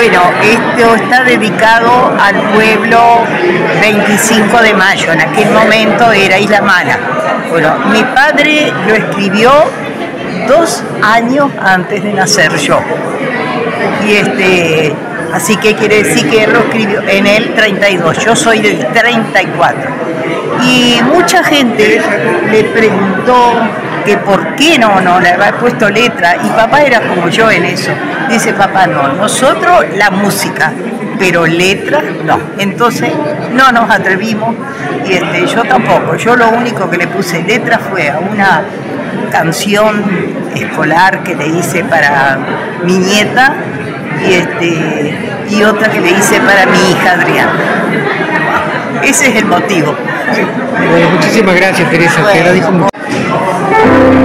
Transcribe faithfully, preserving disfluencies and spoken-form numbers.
Bueno, esto está dedicado al pueblo veinticinco de mayo, en aquel momento era Isla Mala. Bueno, mi padre lo escribió dos años antes de nacer yo. Y este, así que quiere decir que él lo escribió en el treinta y dos, yo soy del treinta y cuatro. Y mucha gente le preguntó que por qué no, no le había puesto letra, y papá era como yo en eso. Dice papá, no, nosotros la música, pero letra no. Entonces no nos atrevimos, y este, yo tampoco. Yo lo único que le puse letra fue a una canción escolar que le hice para mi nieta, y, este, y otra que le hice para mi hija Adriana. Ese es el motivo. Bueno, muchísimas gracias, Teresa. Bueno. Te agradezco mucho.